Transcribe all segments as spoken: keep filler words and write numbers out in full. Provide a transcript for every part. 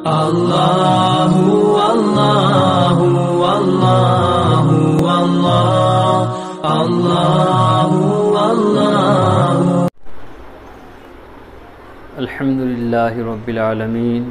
अल्लाहु अल्लाहु अल्लाहु अल्लाह अल्लाहु अल्लाहु। अल्हम्दुलिल्लाहि रब्बिल आलमीन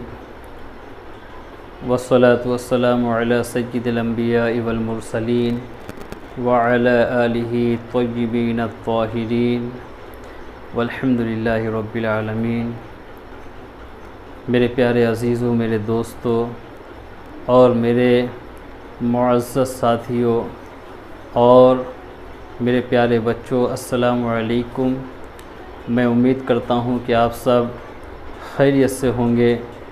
वस्सलातु वस्सलामु अला सय्यिदिल अंबिया'i वल मुरसलीन व अला आलिहि तय्यिबीन अत्ताहिरीन वल्हम्दुलिल्लाहि रब्बिल आलमीन। मेरे प्यारे अज़ीज़ों, मेरे दोस्तों और मेरे मुअज़्ज़ज़ साथियों और मेरे प्यारे बच्चों, अस्सलामु अलैकुम। मैं उम्मीद करता हूँ कि आप सब खैरियत से होंगे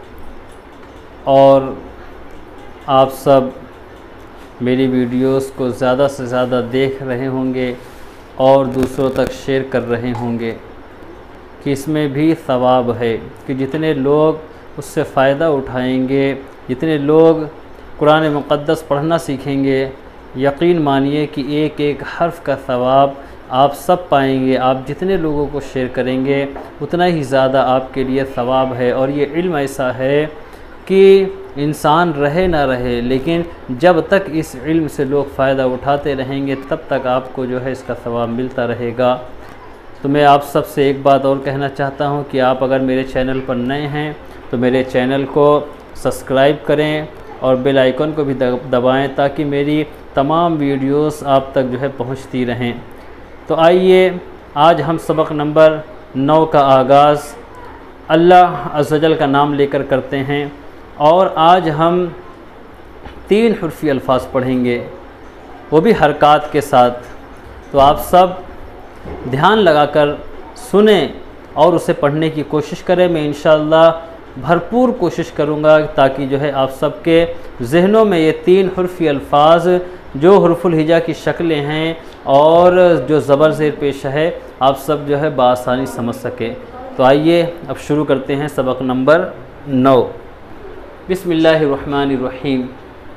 और आप सब मेरी वीडियोस को ज़्यादा से ज़्यादा देख रहे होंगे और दूसरों तक शेयर कर रहे होंगे कि इसमें भी सवाब है कि जितने लोग उससे फ़ायदा उठाएंगे, जितने लोग कुरान मुक़द्दस पढ़ना सीखेंगे, यकीन मानिए कि एक एक हर्फ़ का सवाब आप सब पाएंगे। आप जितने लोगों को शेयर करेंगे उतना ही ज़्यादा आपके लिए सवाब है। और ये इल्म ऐसा है कि इंसान रहे ना रहे, लेकिन जब तक इस इल्म से लोग फ़ायदा उठाते रहेंगे तब तक आपको जो है इसका सवाब मिलता रहेगा। तो मैं आप सब से एक बात और कहना चाहता हूँ कि आप अगर मेरे चैनल पर नए हैं तो मेरे चैनल को सब्सक्राइब करें और बेल आइकन को भी दबाएं ताकि मेरी तमाम वीडियोस आप तक जो है पहुँचती रहें। तो आइए आज हम सबक नंबर नौ का आगाज़ अल्लाह अज़्ज़ वजल का नाम लेकर करते हैं और आज हम तीन हुर्फ़ी अल्फाज पढ़ेंगे, वो भी हरकात के साथ। तो आप सब ध्यान लगाकर सुने और उसे पढ़ने की कोशिश करें। मैं इंशाअल्लाह भरपूर कोशिश करूँगा ताकि जो है आप सबके ज़हनों में ये तीन हुर्फ़ी अल्फाज जो हुर्फ़ुल हिजा की शक्लें हैं और जो ज़बर ज़ेर पेश है आप सब जो है बआसानी समझ सके। तो आइए अब शुरू करते हैं सबक नंबर नौ। बिस्मिल्लाहिर्रहमानिर्रहीम।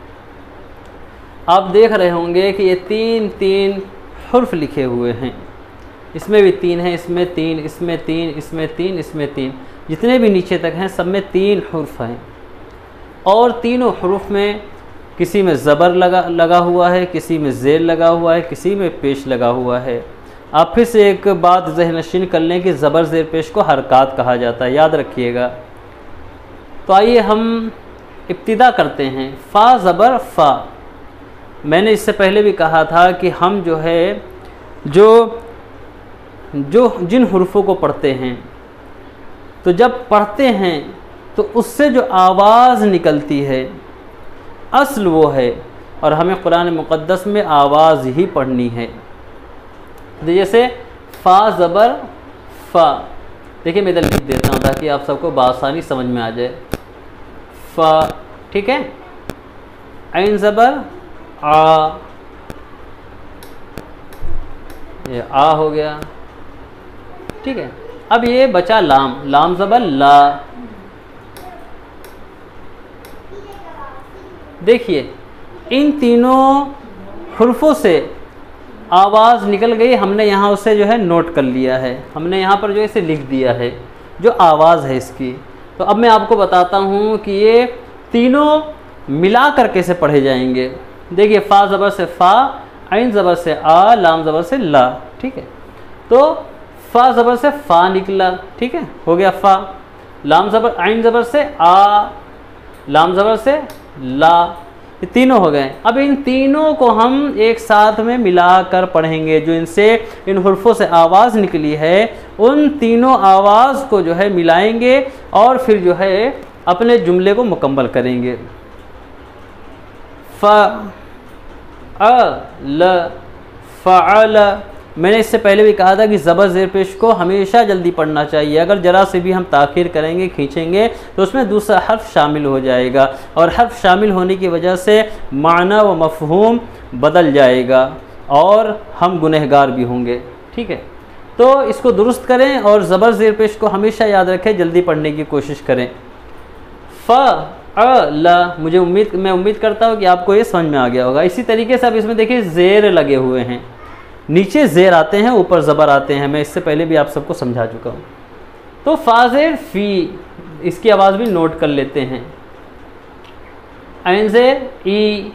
आप देख रहे होंगे कि ये तीन तीन हुर्फ़ लिखे हुए हैं, इसमें भी तीन हैं, इसमें तीन, इसमें तीन, इसमें तीन, इसमें तीन, जितने भी नीचे तक हैं सब में तीन हुर्फ़ हैं। और तीनों हुर्फ़ में किसी में ज़बर लगा लगा हुआ है, किसी में ज़ेर लगा हुआ है, किसी में पेश लगा हुआ है। आप फिर से एक बात ज़हनशीन कर लें कि ज़बर ज़ेर पेश को हरकात कहा जाता है, याद रखिएगा। तो आइए हम इब्तिदा करते हैं। फ़ा ज़बर फ़ा। मैंने इससे पहले भी कहा था कि हम जो है जो जो जिन हुर्फ़ों को पढ़ते हैं तो जब पढ़ते हैं तो उससे जो आवाज़ निकलती है असल वो है, और हमें कुरान मुक़द्दस में आवाज़ ही पढ़नी है। जैसे फ़ा ज़बर फ़ा, देखिए मैं इधर लिख देता हूँ ताकि आप सबको बआसानी समझ में आ जाए। फ़ा, ठीक है। ऐन ज़बर आ, ये आ हो गया, ठीक है। अब ये बचा लाम, लाम ज़बर ला। देखिए इन तीनों हुर्फ़ों से आवाज़ निकल गई, हमने यहाँ उसे जो है नोट कर लिया है, हमने यहाँ पर जो इसे लिख दिया है जो आवाज़ है इसकी। तो अब मैं आपको बताता हूँ कि ये तीनों मिला कर कैसे पढ़े जाएंगे। देखिए फ़ा ज़बर से फ़ा, ऐन ज़बर से आ, लाम ज़बर से ला, ठीक है। तो फ़ा ज़बर से फ़ा निकला, ठीक है, हो गया फ़ा। लाम ज़बर, ऐन ज़बर से आ, लाम ज़बर से ला, ये तीनों हो गए। अब इन तीनों को हम एक साथ में मिलाकर पढ़ेंगे। जो इनसे इन हुर्फ़ों से आवाज़ निकली है उन तीनों आवाज़ को जो है मिलाएंगे और फिर जो है अपने जुमले को मुकम्मल करेंगे। फ़ अ ल फ़अल। मैंने इससे पहले भी कहा था कि ज़बर ज़ेर पेश को हमेशा जल्दी पढ़ना चाहिए। अगर ज़रा से भी हम ताख़ीर करेंगे, खींचेंगे तो उसमें दूसरा हर्फ शामिल हो जाएगा और हर्फ शामिल होने की वजह से माना व मफ़हूम बदल जाएगा और हम गुनहगार भी होंगे, ठीक है। तो इसको दुरुस्त करें और ज़बर ज़ेर पेश को हमेशा याद रखें, जल्दी पढ़ने की कोशिश करें। फ़ अ ल। मुझे उम्मीद मैं उम्मीद करता हूँ कि आपको ये समझ में आ गया होगा। इसी तरीके से अब इसमें देखिए ज़ेर लगे हुए हैं, नीचे ज़ेर आते हैं, ऊपर ज़बर आते हैं। मैं इससे पहले भी आप सबको समझा चुका हूँ। तो फ़ा ज़ेर फ़ी, इसकी आवाज़ भी नोट कर लेते हैं। ऐन ज़ेर ई,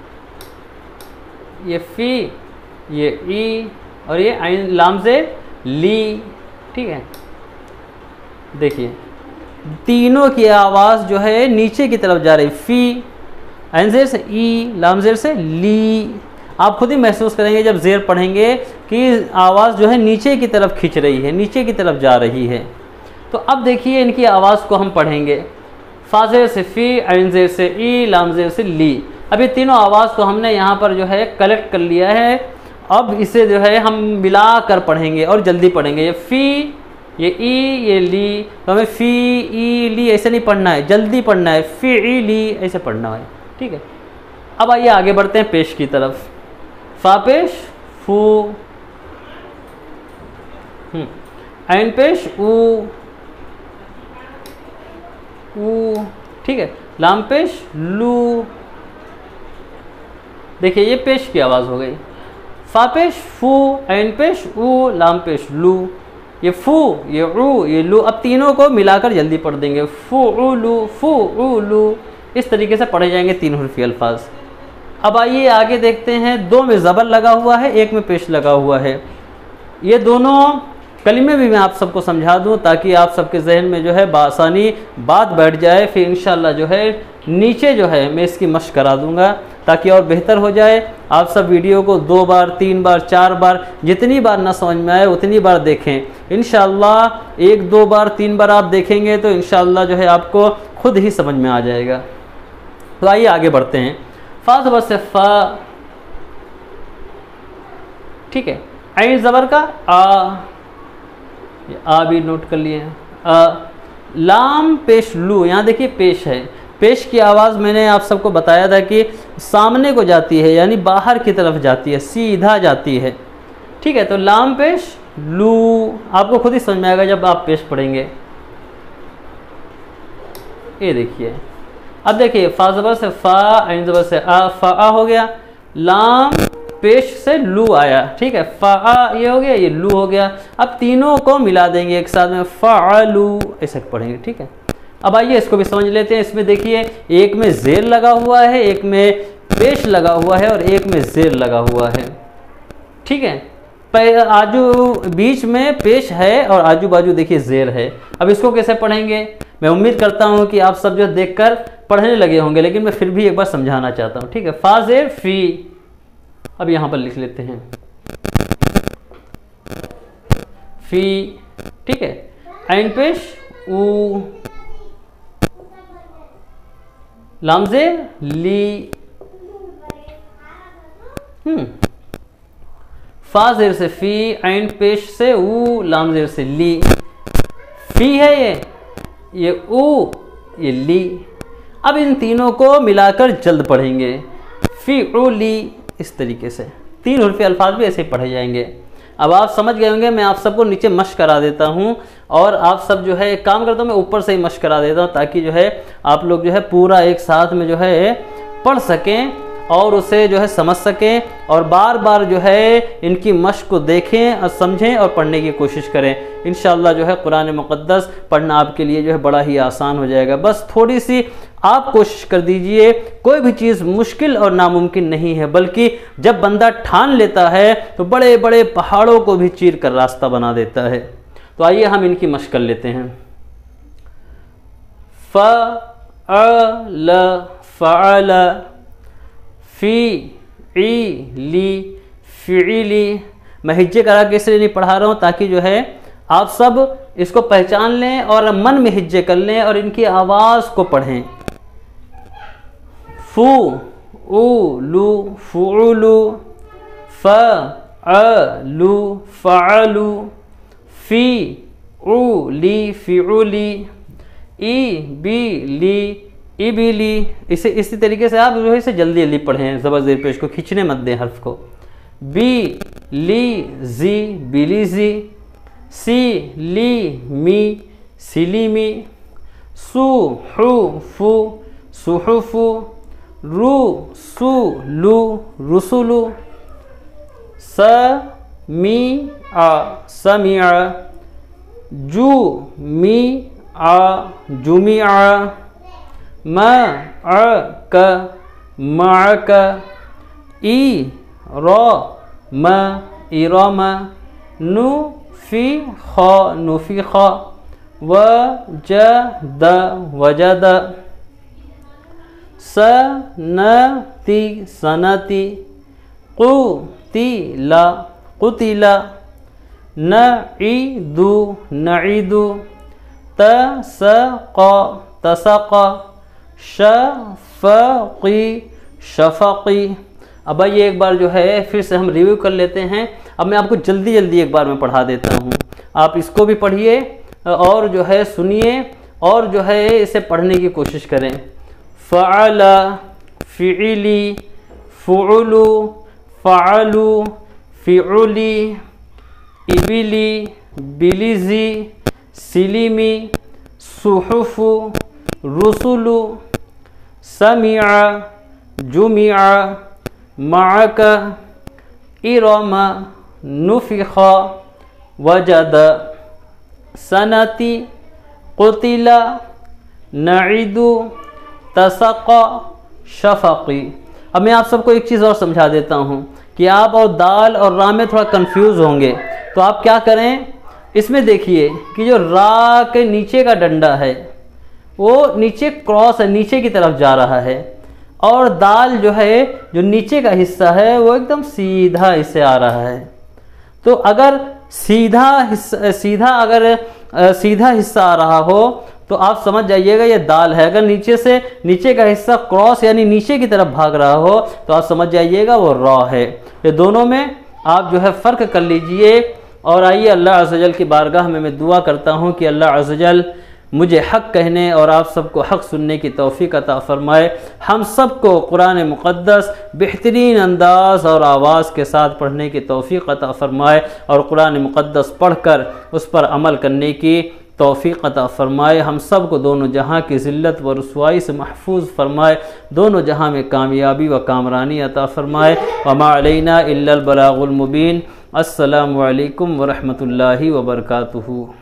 ये फी, ये ई, और ये ऐन लाम ज़ेर ली। ठीक है, देखिए तीनों की आवाज़ जो है नीचे की तरफ जा रही, फी, ऐन ज़ेर से ई, लाम ज़ेर से ली। आप खुद ही महसूस करेंगे जब ज़ेर पढ़ेंगे कि आवाज़ जो है नीचे की तरफ खिंच रही है, नीचे की तरफ जा रही है। तो अब देखिए इनकी आवाज़ को हम पढ़ेंगे, फा ज़ेर से फ़ी, ऐन ज़ेर से ई, लाम ज़ेर से ली। अब ये तीनों आवाज़ को हमने यहाँ पर जो है कलेक्ट कर लिया है। अब इसे जो है हम मिला कर पढ़ेंगे और जल्दी पढ़ेंगे। ये फ़ी, ये ई, ये ली, तो हमें फ़ी ई ली ऐसे नहीं पढ़ना है, जल्दी पढ़ना है, फ़ी ई ली ऐसे पढ़ना है। ठीक है, अब आइए आगे बढ़ते हैं पेश की तरफ। फा पेश फू, ऐन पेश ऊ, ऊ। ठीक है, लाम पेश लू। देखिए ये पेश की आवाज़ हो गई। फा पेश फू, ऐन पेश ऊ, लाम पेश लू। ये फू, ये ऊ, ये लू। अब तीनों को मिलाकर जल्दी पढ़ देंगे, फू ऊ लू, फू ऊ लू। इस तरीके से पढ़े जाएंगे तीन हुर्फी अल्फाज। अब आइए आगे देखते हैं, दो में ज़बर लगा हुआ है, एक में पेश लगा हुआ है। ये दोनों कलिमे भी मैं आप सबको समझा दूं ताकि आप सबके जहन में जो है बासानी बात बैठ जाए। फिर इंशाल्लाह जो है नीचे जो है मैं इसकी मश्क करा दूंगा ताकि और बेहतर हो जाए। आप सब वीडियो को दो बार, तीन बार, चार बार, जितनी बार ना समझ में आए उतनी बार देखें। इंशाल्लाह एक दो बार, तीन बार आप देखेंगे तो इंशाल्लाह जो है आपको खुद ही समझ में आ जाएगा। तो आइए आगे बढ़ते हैं। फा ज़बर से फा, ठीक है, ऐन ज़बर का आ, ये आ भी नोट कर लिए हैं। आ, लाम पेश लू, यहाँ देखिए पेश है। पेश की आवाज़ मैंने आप सबको बताया था कि सामने को जाती है, यानी बाहर की तरफ जाती है, सीधा जाती है। ठीक है, तो लाम पेश लू आपको खुद ही समझ में आएगा जब आप पेश पढ़ेंगे। ये देखिए, अब देखिए फा ज़बर से फा, ऐन ज़बर से आ, फा आ हो गया। लाम पेश से लू आया। ठीक है, फा आ ये हो गया, ये लू हो गया। अब तीनों को मिला देंगे एक साथ में, फा लू ऐसे पढ़ेंगे। ठीक है, अब आइए इसको भी समझ लेते हैं। इसमें देखिए एक में ज़ेर लगा हुआ है, एक में पेश लगा हुआ है और एक में ज़ेर लगा हुआ है। ठीक है, आजू बीच में पेश है और आजू बाजू देखिए ज़ेर है। अब इसको कैसे पढ़ेंगे? मैं उम्मीद करता हूँ कि आप सब जो देखकर पढ़ने लगे होंगे, लेकिन मैं फिर भी एक बार समझाना चाहता हूँ। ठीक है, फा ज़ेर फ़ी, अब यहाँ पर लिख लेते हैं फ़ी। ठीक है, ऐन पेश ऊ, लाम ज़ेर ली। हम्म फा ज़ेर से फ़ी, ऐन पेश से ऊ, लाम ज़ेर से ली। फ़ी है ये, ये ऊ, ये ली। अब इन तीनों को मिलाकर जल्द पढ़ेंगे, फ़ी ऊ ली। इस तरीके से तीन हुर्फ़े अल्फाज भी ऐसे पढ़े जाएंगे। अब आप समझ गए होंगे। मैं आप सबको नीचे मश्क करा देता हूँ और आप सब जो है एक काम करता हूँ, मैं ऊपर से ही मश्क करा देता हूँ ताकि जो है आप लोग जो है पूरा एक साथ में जो है पढ़ सकें और उसे जो है समझ सकें और बार बार जो है इनकी मश्क को देखें और समझें और पढ़ने की कोशिश करें। इंशाअल्लाह जो है कुरान मुक़द्दस पढ़ना आपके लिए जो है बड़ा ही आसान हो जाएगा। बस थोड़ी सी आप कोशिश कर दीजिए। कोई भी चीज़ मुश्किल और नामुमकिन नहीं है, बल्कि जब बंदा ठान लेता है तो बड़े बड़े पहाड़ों को भी चीर कर रास्ता बना देता है। तो आइए हम इनकी मश्क कर लेते हैं। फ अ ल फ़अल, फ़ी ई ली फ़िइली। मैं हिज्जे करा के इसलिए नहीं पढ़ा रहा हूँ ताकि जो है आप सब इसको पहचान लें और मन में हिज्जे कर लें और इनकी आवाज़ को पढ़ें। फू ऊ लू फ़ुलू, फ अ लू फ़अलू, फ़ी ऊ ली फ़िउली, ई बी ली इबिली। इसे इसी तरीके से आप जो है इसे जल्दी जल्दी पढ़ें, ज़बर ज़ेर पेश को खींचने मत दें हर्फ को। बी ली जी बिलीजी, सी ली मी सिलीमी, सू हु फू सुहुफू, रू सू लू रुसुलू, स मी आ समिआ, जू मी आ जुमिआ, मअक मअक, इरम इरम, नुफिख नुफिख, वजद वजद, सनति सनति, कुतिला कुतिला, नईदु नईदु, तसक़ तसक़, शफ़क़ी शफ़क़ी। अब भाई ये एक बार जो है फिर से हम रिव्यू कर लेते हैं। अब मैं आपको जल्दी जल्दी एक बार में पढ़ा देता हूँ, आप इसको भी पढ़िए और जो है सुनिए और जो है इसे पढ़ने की कोशिश करें। फ़अला फ़िइली, फ़ुअलु फ़अलु, फ़िउली, इबिली बिलिज़ी, सिलिमी, सुहुफ़ु, रुसुलु, समिअ जुमिअ, मअक, इरम, नुफ़िख़, वजद, सनति, कुतिला, नईदु, तसक़, शफ़क़ी। अब मैं आप सबको एक चीज़ और समझा देता हूँ कि आप और दाल और रा में थोड़ा कंफ्यूज होंगे, तो आप क्या करें, इसमें देखिए कि जो रा के नीचे का डंडा है वो नीचे क्रॉस है, नीचे की तरफ जा रहा है, और दाल जो है जो नीचे का हिस्सा है वो एकदम सीधा इससे आ रहा है। तो अगर सीधा हिस्सा सीधा अगर सीधा हिस्सा आ रहा हो तो आप समझ जाइएगा ये दाल है। अगर नीचे से नीचे का हिस्सा क्रॉस यानी नीचे की तरफ भाग रहा हो तो आप समझ जाइएगा वो रॉ है। ये दोनों में आप जो है फ़र्क कर लीजिए। और आइए अल्लाह अज़्ज़ वजल की बारगाह में मैं दुआ करता हूँ कि अल्लाह अज़्ज़ वजल मुझे हक़ कहने और आप सबको हक़ सुनने की तौफ़ीक़ अता फ़रमाए। हम सबको कुरान मुक़द्दस बेहतरीन अंदाज़ और आवाज़ के साथ पढ़ने की तौफ़ीक़ अता फ़रमाए और कुरान मुक़द्दस पढ़कर उस पर अमल करने की तौफ़ीक़ अता फ़रमाए। हम सब को दोनों जहां की ज़िल्लत व रुसवाई से महफूज फ़रमाए, दोनों जहां में कामयाबी व कामरानी अता फ़रमाए। वमा अलैना इल्लल बलागुल मुबीन। अस्सलामु अलैकुम व रहमतुल्लाहि व बरकातुहू।